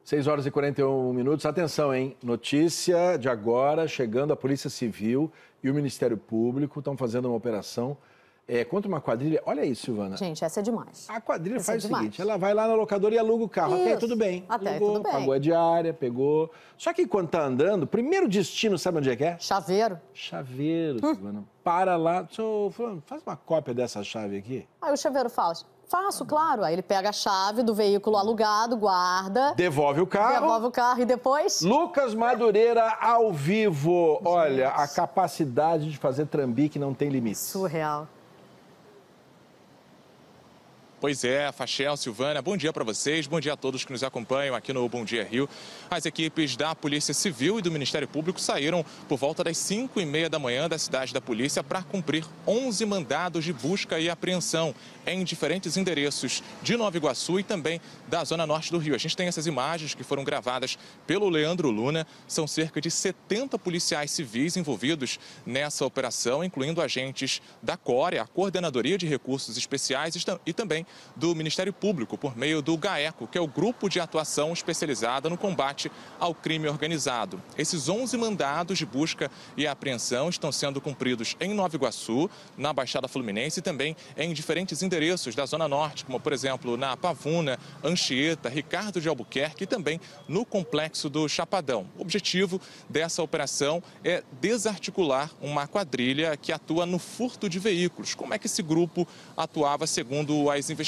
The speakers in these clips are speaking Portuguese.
6 horas e 41 minutos. Atenção, hein? Notícia de agora, chegando a Polícia Civil e o Ministério Público estão fazendo uma operação contra uma quadrilha. Olha isso, Silvana. Gente, essa é demais. A quadrilha faz o seguinte, ela vai lá na locadora e aluga o carro. Isso. Até tudo bem. Até Alugou, tudo bem. pagou a diária, pegou. Só que quando tá andando, primeiro destino, sabe onde é que é? Chaveiro. Chaveiro, Silvana. Para lá. Fulano, faz uma cópia dessa chave aqui. Aí o chaveiro fala, faço, claro. Aí ele pega a chave do veículo alugado, guarda. Devolve o carro. Devolve o carro e depois... Lucas Madureira ao vivo. Olha, a capacidade de fazer trambique não tem limite. Surreal. Pois é, Fachel, Silvana, bom dia para vocês, bom dia a todos que nos acompanham aqui no Bom Dia Rio. As equipes da Polícia Civil e do Ministério Público saíram por volta das 5h30 da manhã da cidade da polícia para cumprir 11 mandados de busca e apreensão em diferentes endereços de Nova Iguaçu e também da Zona Norte do Rio. A gente tem essas imagens que foram gravadas pelo Leandro Luna. São cerca de 70 policiais civis envolvidos nessa operação, incluindo agentes da CORE, a Coordenadoria de Recursos Especiais, e também do Ministério Público, por meio do GAECO, que é o Grupo de Atuação Especializada no Combate ao Crime Organizado. Esses 11 mandados de busca e apreensão estão sendo cumpridos em Nova Iguaçu, na Baixada Fluminense e também em diferentes endereços da Zona Norte, como, por exemplo, na Pavuna, Anchieta, Ricardo de Albuquerque e também no Complexo do Chapadão. O objetivo dessa operação é desarticular uma quadrilha que atua no furto de veículos. Como é que esse grupo atuava segundo as investigações?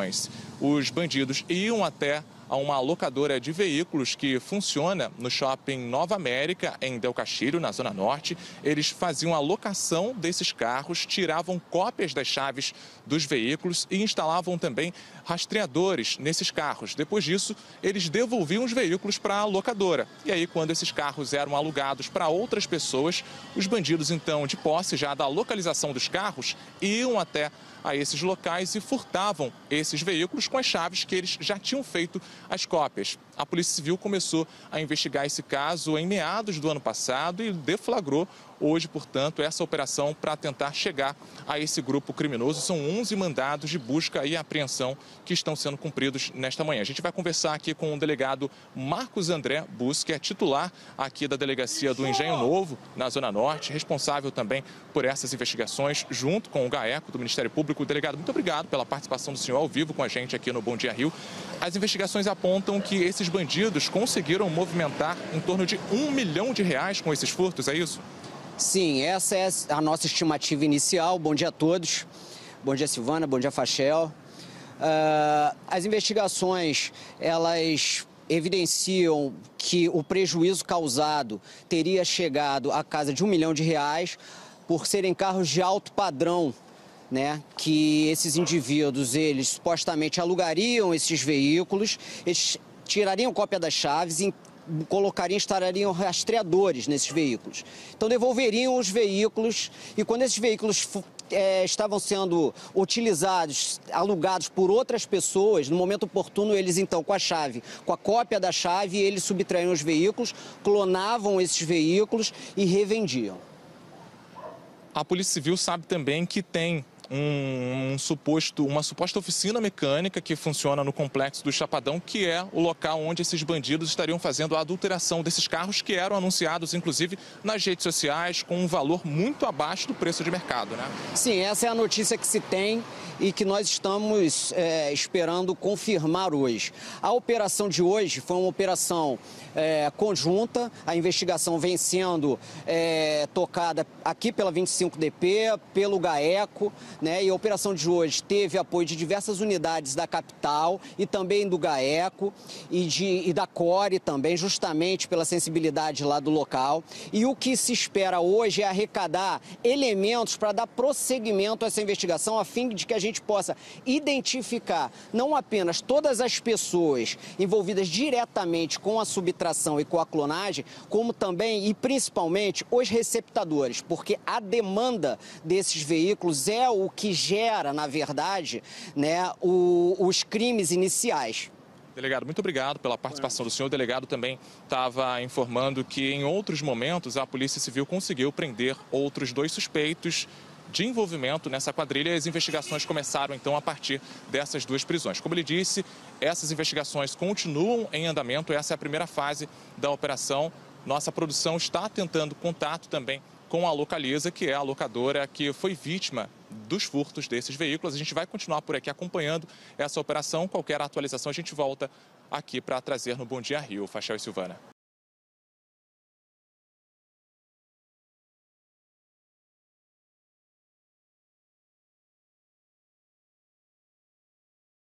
Os bandidos iam até a uma locadora de veículos que funciona no shopping Nova América, em Del Castilho, na Zona Norte. Eles faziam a locação desses carros, tiravam cópias das chaves dos veículos e instalavam também rastreadores nesses carros. Depois disso, eles devolviam os veículos para a locadora. E aí, quando esses carros eram alugados para outras pessoas, os bandidos, então, de posse já da localização dos carros, iam até a esses locais e furtavam esses veículos com as chaves que eles já tinham feito as cópias. A Polícia Civil começou a investigar esse caso em meados do ano passado e deflagrou hoje, portanto, essa operação para tentar chegar a esse grupo criminoso. São 11 mandados de busca e apreensão que estão sendo cumpridos nesta manhã. A gente vai conversar aqui com o delegado Marcos André Bus, que é titular aqui da Delegacia do Engenho Novo, na Zona Norte, responsável também por essas investigações, junto com o GAECO do Ministério Público. Delegado, muito obrigado pela participação do senhor ao vivo com a gente aqui no Bom Dia Rio. As investigações apontam que esses bandidos conseguiram movimentar em torno de R$1 milhão com esses furtos, é isso? Sim, essa é a nossa estimativa inicial. Bom dia a todos. Bom dia, Silvana. Bom dia, Fachel. As investigações, elas evidenciam que o prejuízo causado teria chegado à casa de R$1 milhão por serem carros de alto padrão, né, que esses indivíduos, eles supostamente alugariam esses veículos, eles tirariam cópia das chaves e instalariam rastreadores nesses veículos. Então devolveriam os veículos e quando esses veículos estavam sendo utilizados, alugados por outras pessoas, no momento oportuno eles então com a cópia da chave, eles subtraíam os veículos, clonavam esses veículos e revendiam. A Polícia Civil sabe também que tem uma suposta oficina mecânica que funciona no Complexo do Chapadão, que é o local onde esses bandidos estariam fazendo a adulteração desses carros que eram anunciados, inclusive, nas redes sociais, com um valor muito abaixo do preço de mercado, né? Sim, essa é a notícia que se tem e que nós estamos esperando confirmar hoje. A operação de hoje foi uma operação conjunta, a investigação vem sendo tocada aqui pela 25DP, pelo GAECO, né? E a operação de hoje teve apoio de diversas unidades da capital e também do GAECO e da CORE também, justamente pela sensibilidade lá do local. E o que se espera hoje é arrecadar elementos para dar prosseguimento a essa investigação, a fim de que a gente possa identificar não apenas todas as pessoas envolvidas diretamente com a subtração e com a clonagem, como também e principalmente os receptadores, porque a demanda desses veículos é o que gera, na verdade, né, os crimes iniciais. Delegado, muito obrigado pela participação do senhor. O delegado também estava informando que em outros momentos a Polícia Civil conseguiu prender outros 2 suspeitos de envolvimento nessa quadrilha. As investigações começaram, então, a partir dessas duas prisões. Como ele disse, essas investigações continuam em andamento. Essa é a primeira fase da operação. Nossa produção está tentando contato também com a Localiza, que é a locadora que foi vítima dos furtos desses veículos. A gente vai continuar por aqui acompanhando essa operação. Qualquer atualização a gente volta aqui para trazer no Bom Dia Rio. Fachel e Silvana.